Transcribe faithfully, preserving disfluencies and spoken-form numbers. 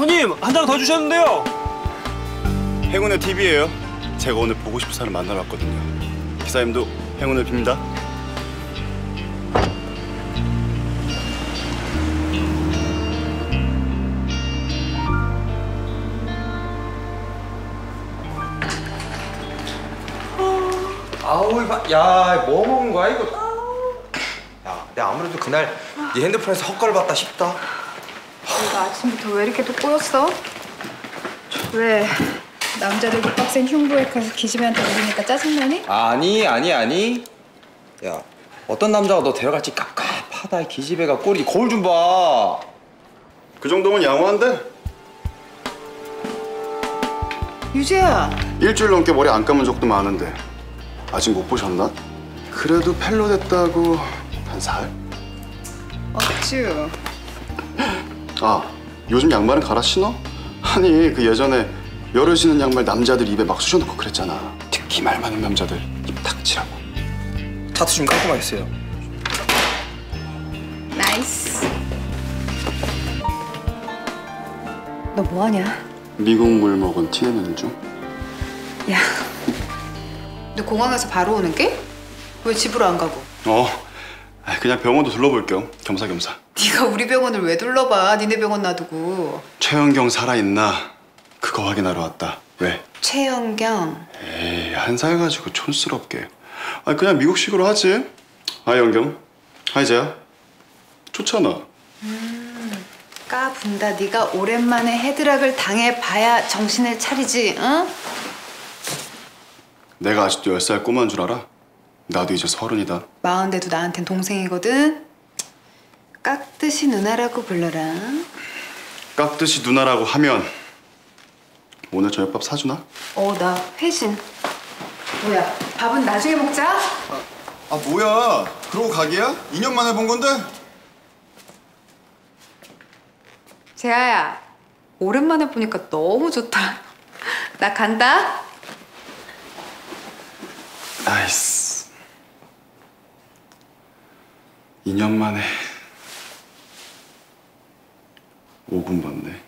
손님, 한 장 더 주셨는데요. 행운의 팁이에요. 제가 오늘 보고 싶은 사람 만나러 왔거든요. 기사님도 행운을 빕니다. 아우, 야, 뭐 먹은 거야 이거? 야, 내가 아무래도 그날 네 핸드폰에서 헛걸 봤다 싶다. 내가 아침부터 왜 이렇게 또 꼬였어? 왜? 남자들도 빡센 흉부에 가서 기집애한테 물으니까 짜증나니? 아니, 아니, 아니. 야, 어떤 남자가 너 데려갈지 깝깝하다. 기집애가 꼬리 거울 좀 봐. 그 정도면 양호한데? 유재야. 일주일 넘게 머리 안 감은 적도 많은데 아직 못 보셨나? 그래도 펠로 됐다고 한 사흘? 어쭈. 아, 요즘 양말은 갈아 신어? 아니, 그 예전에 열을 신는 양말 남자들 입에 막 쑤셔놓고 그랬잖아. 특히 말 많은 남자들 입 닥치라고. 타투 좀 깔끔하게 했어요. 나이스. 너 뭐하냐? 미국 물 먹은 티 내는 중? 야, 너 공항에서 바로 오는 게? 왜 집으로 안 가고? 어, 그냥 병원도 둘러볼 겸 겸사겸사. 네가 우리 병원을 왜 둘러봐? 니네 병원 놔두고. 최연경 살아있나? 그거 확인하러 왔다. 왜? 최연경. 에이, 한살 가지고 촌스럽게. 아니, 그냥 미국식으로 하지. 아, 연경. 아, 이제야. 좋잖아. 음, 까분다. 네가 오랜만에 헤드락을 당해봐야 정신을 차리지, 응? 내가 아직도 열 살 꼬마인 줄 알아? 나도 이제 서른이다. 마흔대도 나한텐 동생이거든. 깍듯이 누나라고 불러라. 깍듯이 누나라고 하면 오늘 저녁밥 사주나? 어, 나 회신. 뭐야, 밥은 나중에 먹자. 아, 뭐야? 그러고 가기야? 이 년 만에 본 건데? 재아야, 오랜만에 보니까 너무 좋다. 나 간다. 나이스. 이 년 만에 오 분 봤네.